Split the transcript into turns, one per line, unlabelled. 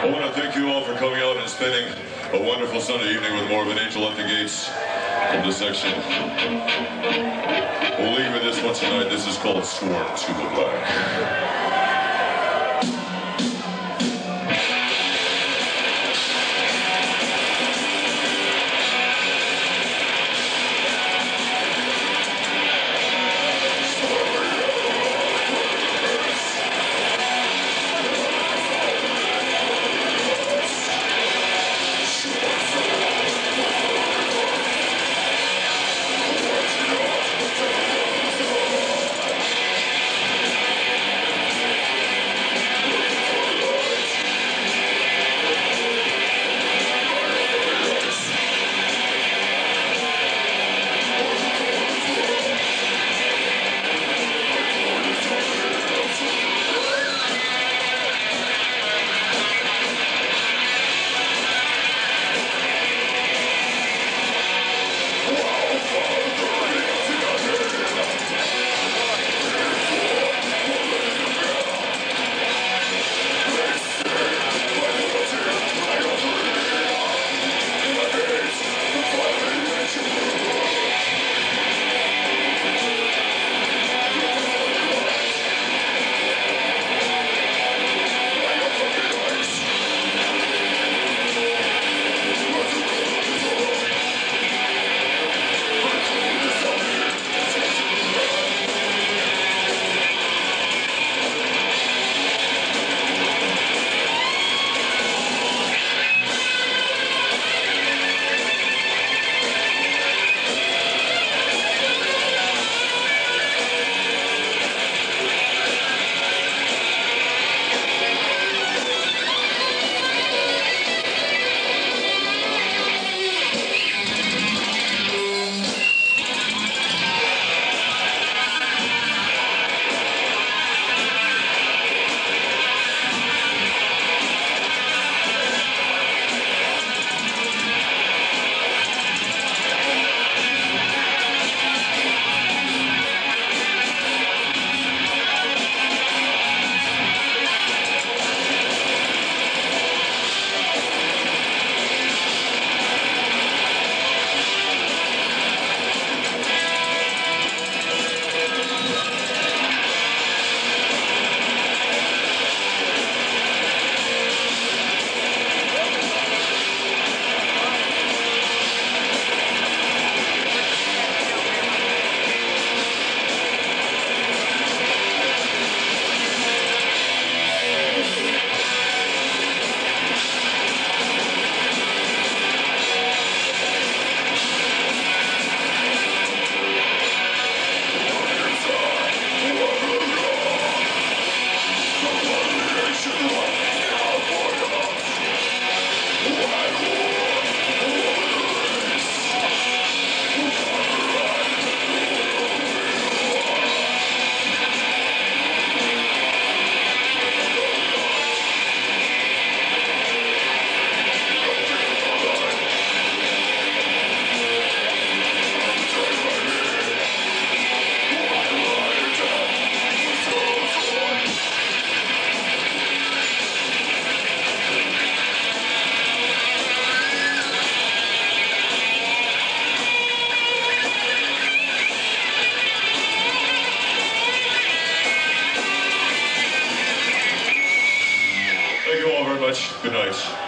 I want to thank you all for coming out and spending a wonderful Sunday evening with Morbid Angel at the gates of this section. We'll leave with this one tonight. This is called Sworn to the Black. Thank you all very much. Good night.